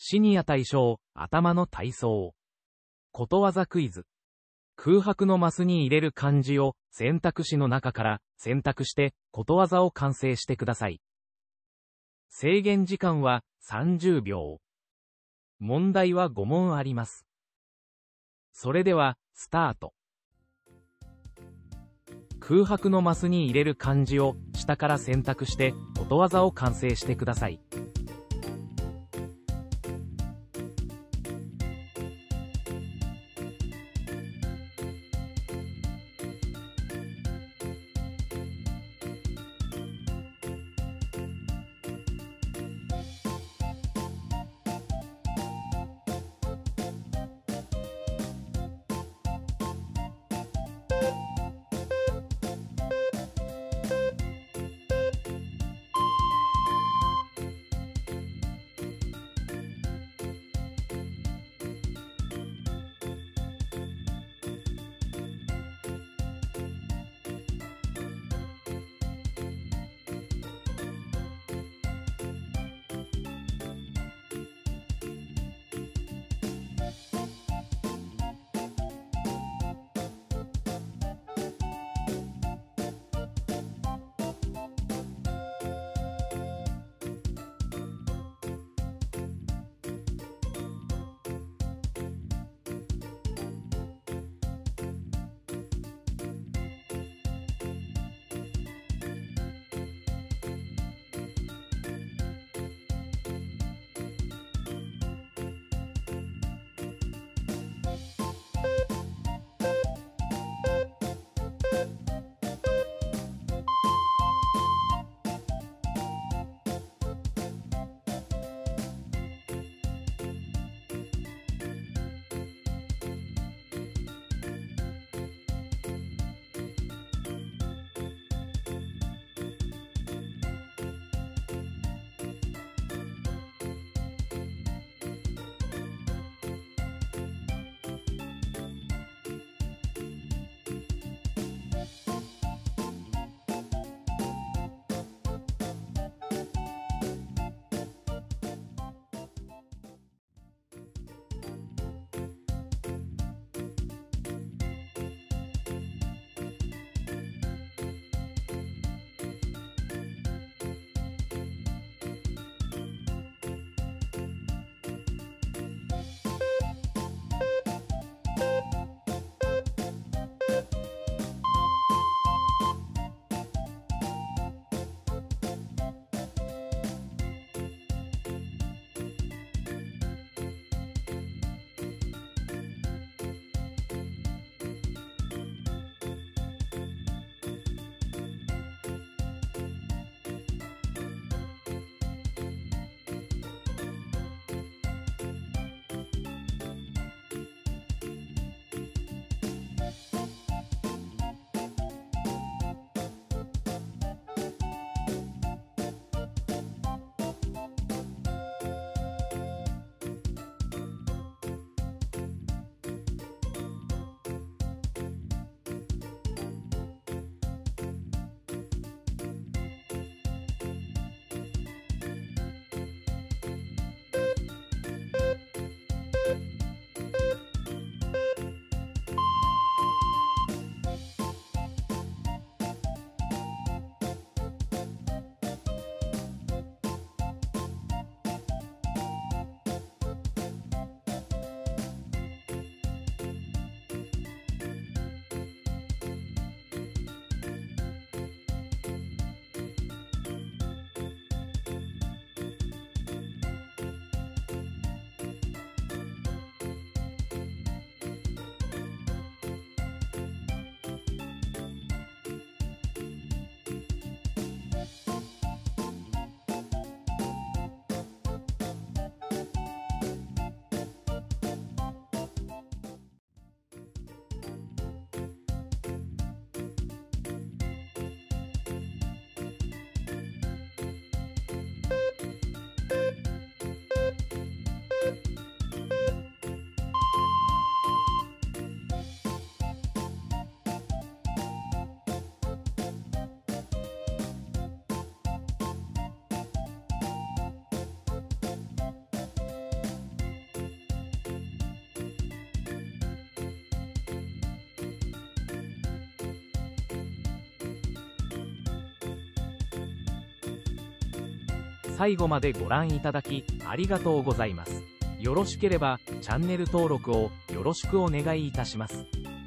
シニア対象、頭の体操。ことわざクイズ。空白のマスに入れる漢字を選択肢の中から選択してことわざを完成してください。制限時間は30秒。問題は5問あります。それでは、スタート。空白のマスに入れる漢字を下から選択してことわざを完成してください。 最後までご覧いただき、ありがとうございます。よろしければ、チャンネル登録をよろしくお願いいたします。